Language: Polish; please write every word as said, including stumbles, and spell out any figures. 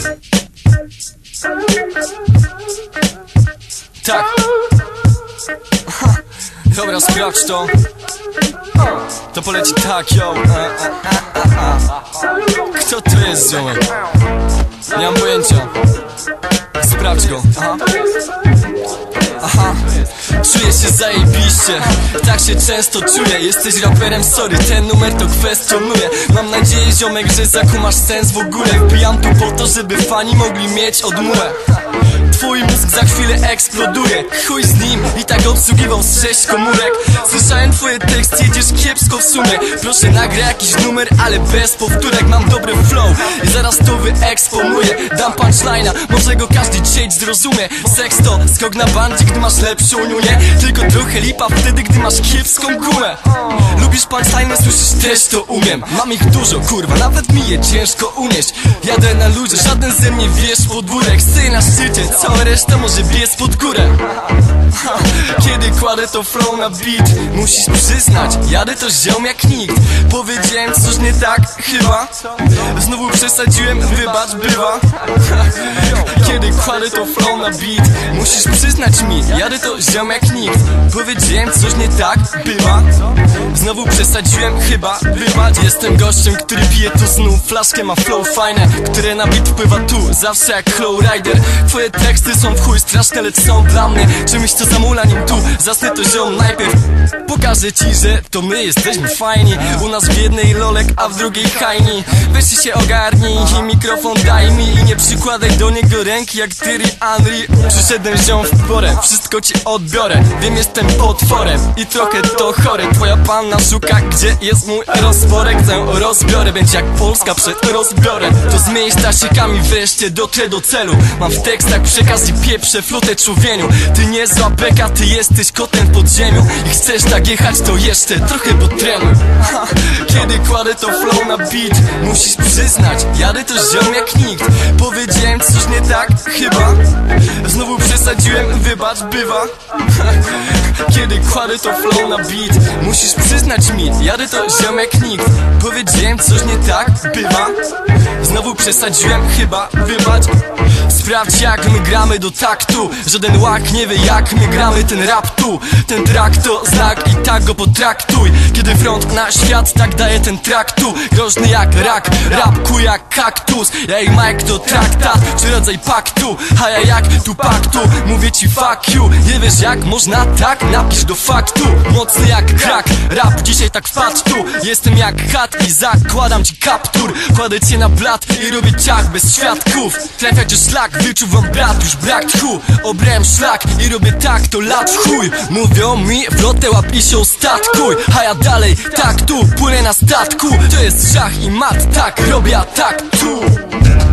Tak. Dobra, sprawdź to. To poleci tak, yo. Kto to jest, ziomek? Nie mam pojęcia. Sprawdź go. Aha. Aha. Czuję się zajebiście, tak się często czuję. Jesteś raperem, sorry, ten numer to kwestionuję. Mam nadzieję, ziomek, że zakumasz sens w ogóle. Wbijam tu po to, żeby fani mogli mieć odmurę. Twój mózg za chwilę eksploduje. Chuj z nim i tak obsługiwał z sześć komórek. Słyszałem twoje teksty, jedziesz kiepsko w sumie. Proszę nagraj jakiś numer, ale bez powtórek. Mam dobry flow i zaraz to wyeksponuję. Dam punchline'a, może go każdy dzisiaj zrozumie. Seks to skok na bandzie, gdy masz lepszą niunię. Tylko trochę lipa wtedy, gdy masz kiepską gumę. Lubisz punchline'y, słyszysz, też to umiem. Mam ich dużo, kurwa, nawet mi je ciężko unieść. Jadę na ludzie, żaden ze mnie wiesz podwórek. Stoi na szczycie, cała reszta może biec pod górę. Kiedy kładę to flow na beat, musisz przyznać, jadę to ziom jak nikt. Powiedziałem coś nie tak, chyba. Znowu przesadziłem, wybacz, bywa. Kiedy kładę to flow na beat, musisz przyznać mi, jadę to ziom jak nikt. Powiedziałem coś nie tak, bywa. Znowu przesadziłem, chyba, wybacz. Jestem gościem, który pije tu znów flaszkę, ma flow fajne, które na beat wpływa tu, zawsze jak Flowrider. Twoje teksty są w chuj straszne, lecz są dla mnie czymś, co zamula, nim tu zasnę to ziom najpierw. Pokażę ci, że to my jesteśmy fajni. U nas w jednej lolek, a w drugiej hajni. Weź się ogarnij i mikrofon daj mi i nie przykładaj do niego ręki jak Thierry Henry. Przyszedłem ziom w porę, wszystko ci odbiorę. Wiem, jestem potworem i trochę to chore. Twoja panna szuka, gdzie jest mój rozporek. Tę rozbiorę, będzie jak Polska przed rozbiorem. To zmień stasiekami, wreszcie dotrę do celu. Mam w tekstach przekaz i pieprzę flutę człowieniu. Ty nie zła beka, ty jesteś kotem w podziemiu. I chcesz tak jechać, to jeszcze trochę potrenuj. Ha, kiedy kładę to flow na beat, musisz przyznać, jadę to ziom jak nikt. Powiedziałem coś nie tak, chyba. Znowu przesadziłem, wybacz, bywa. Ha, kiedy kładę to flow na beat, musisz przyznać mi, jadę to ziom jak nikt. Powiedziałem coś nie tak, bywa. Znowu przesadziłem, chyba, wybacz. Sprawdź jak my gramy do taktu. Żaden łak nie wie jak my gramy ten rap tu. Ten track to znak i tak go potraktuj. Kiedy front na świat tak daje ten track tu. Groźny jak rak, rapku jak kaktus. Ja i Mike to traktat, czy rodzaj paktu. A ja jak tu paktu, mówię ci fuck you. Nie wiesz jak można tak, napisz do faktu. Mocny jak krak, rap dzisiaj tak wpadł tu. Jestem jak chat i zakładam ci kaptur. Kładę cię na blat i robię ciach bez świadków. Trafia cię szlak, wyczuwam brat, już brak tchu. Obrałem szlak i robię tak, to lat w chuj. Mówią mi, flotę łap i się statkuj. A ja dalej, tak tu, płynę na statku. To jest szach i mat, tak, robię tak tu.